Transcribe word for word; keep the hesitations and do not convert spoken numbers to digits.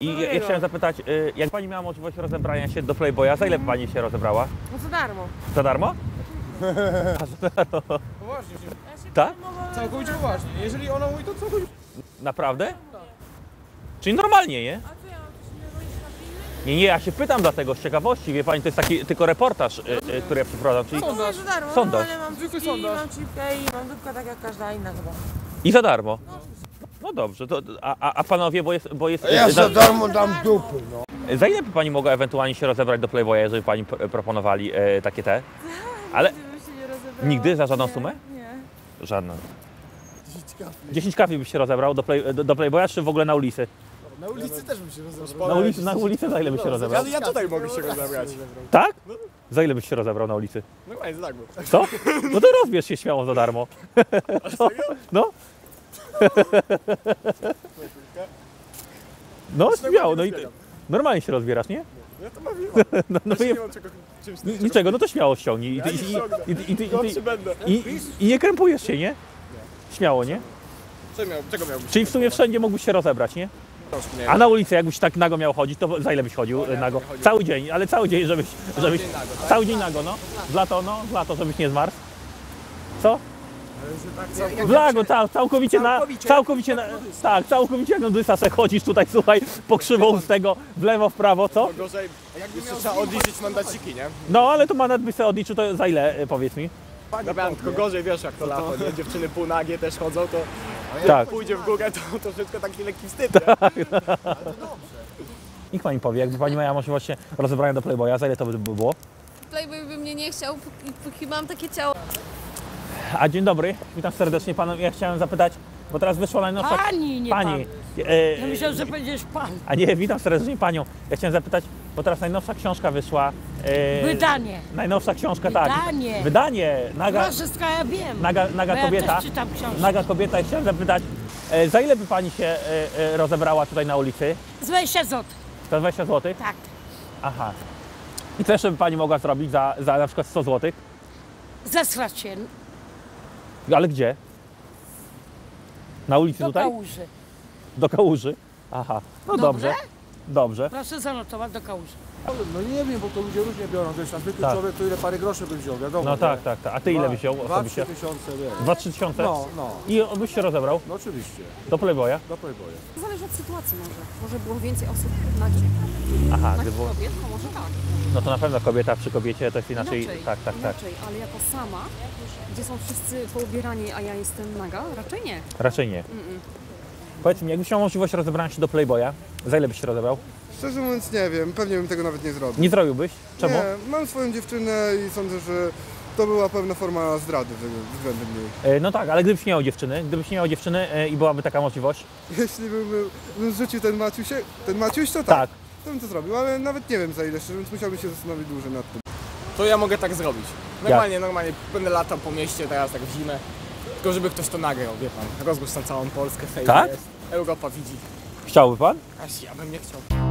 I ja, ja chciałem zapytać, y, jak pani miała możliwość rozebrania się do Playboya, za ile by pani się rozebrała? No za darmo. Za darmo? Za darmo. Poważnie, Tak? całkowicie poważnie. Jeżeli ona mówi, to całkowicie. Naprawdę? Czyli normalnie, nie? A co ja mam coś nie robić na filmy? Nie, nie, ja się pytam dlatego z ciekawości, wie pani, to jest taki tylko reportaż, y, y, który ja przeprowadzam, czyli No mówię, za darmo. Sondaż. Normalnie mam Zwykły dupki, sondaż. mam chipkę i mam dupkę tak jak każda inna chyba. i za darmo. No dobrze, to, a, a a panowie, bo jest... Bo jest Ja y, za za, darmo dam dupy, no. za ile by pani mogła ewentualnie się rozebrać do Playboya, jeżeli pani pr- proponowali y, takie te? Ale Nigdy bym się nie rozebrała. nigdy? Za żadną Nie, sumę? Nie. Żadna. dziesięć kafli byś się rozebrał do, play, do, do Playboya, czy w ogóle na ulicy? Na ulicy też bym się rozebrał. Na ulicy, na ulicy za ile byś się rozebrał? Ja, ja tutaj mogę się rozebrać. Tak? Za ile byś się rozebrał na ulicy? Normalnie, tak było. Co? No to rozbierz się śmiało za darmo. No, no. No śmiało, no i ty, normalnie się rozbierasz, nie? Ja to mam No, no, nie nie, mam czego, czymś ni- niczego, no to śmiało ściągnij. I, ty, i, i, i, i, i, Gorszy i, będę. i, i nie krępujesz się, nie? Śmiało, nie? Co miał, czego miałbyś? Czyli w sumie wszędzie mógłbyś się rozebrać, nie? Nie. A na ulicy jakbyś tak nago miał chodzić, to za ile byś chodził ja nago? bym nie chodził. Cały dzień, ale cały dzień, żebyś... żebyś dzień nago, tak? Cały dzień nago, no. W lato, no, w lato, żebyś nie zmarzł. Co? Jak W lago, cał, całkowicie na... Całkowicie. Całkowicie na... Tak, całkowicie jak nudysa se chodzisz tutaj, słuchaj, pokrzywą z tego, w lewo, w prawo, co? To gorzej, jeszcze trzeba odliczyć mandaciki, nie? No, ale to mandat byś sobie odliczył, to za ile, y, powiedz mi? Dobra, tylko gorzej, wiesz jak to lato, nie? Dziewczyny półnagie też chodzą, to Tak. pójdzie w górę, to troszeczkę taki lekki wstyd, nie? Niech pani powie, jakby pani miała możliwość się rozebrania do Playboya, za ile to by było? Playboy by mnie nie chciał, póki, póki mam takie ciało. A dzień dobry, witam serdecznie panu. Ja chciałem zapytać, bo teraz wyszła najnowsza... Pani, nie Pani. pan. E, Ja myślałem, że będziesz pan. A nie, witam serdecznie panią. Ja chciałem zapytać, bo teraz najnowsza książka wyszła. E, Wydanie. Najnowsza książka, tak. Wydanie. Wydanie. Naga, Wszystko ja wiem. naga, naga Bo ja kobieta. też czytam książki. Naga kobieta i chciałem zapytać, e, za ile by pani się e, e, rozebrała tutaj na ulicy? Z dwadzieścia złotych. Za dwadzieścia złotych? Tak. Aha. I co jeszcze by pani mogła zrobić za, za na przykład sto złotych? Zesrać się Ale gdzie? Na ulicy do tutaj? kałuży. Do kałuży? Aha. No Dobrze? dobrze. Dobrze. Proszę zanotować do kałuży. No nie wiem, bo to ludzie różnie biorą. Wiesz, a zwykły Tak. człowiek to ile parę groszy by wziął, wiadomo. No nie? tak, tak, tak. A ty ile byś wziął Dwa, trzy osobiście? tysiące, wiesz. Dwa, trzy tysiące? No, no, I byś się rozebrał no oczywiście. do Playboya? Do Playboya. Zależy od sytuacji może. Może było więcej osób nagich. Aha, Nagich gdy było... kobiet, to może tak. No to na pewno kobieta przy kobiecie to jest inaczej. Inaczej, tak, tak, tak. inaczej, ale jako sama, gdzie są wszyscy poubierani, a ja jestem naga, raczej nie. Raczej nie. Mm-mm. Powiedz mi, jakbyś miał możliwość rozebrania się do Playboya, za ile byś się rozebrał? Szczerze mówiąc nie wiem, pewnie bym tego nawet nie zrobił. Nie zrobiłbyś? Czemu? Nie, mam swoją dziewczynę i sądzę, że to była pewna forma zdrady wy- względem niej. E, No tak, ale gdybyś nie miał dziewczyny, gdybyś nie miał dziewczyny e, i byłaby taka możliwość? Jeśli bym, był- bym zrzucił ten Maciuś, ten Maciuś, to tak, Tak. to bym to zrobił, ale nawet nie wiem za ile, szczerze, więc musiałbym się zastanowić dłużej nad tym. To ja mogę tak zrobić. Normalnie, normalnie będę latał po mieście teraz tak w zimę. Tylko żeby ktoś to nagrał, wie pan. Rozgłos na całą Polskę, fejm Tak? jest. Europa widzi. Chciałby pan? Aż ja bym nie chciał.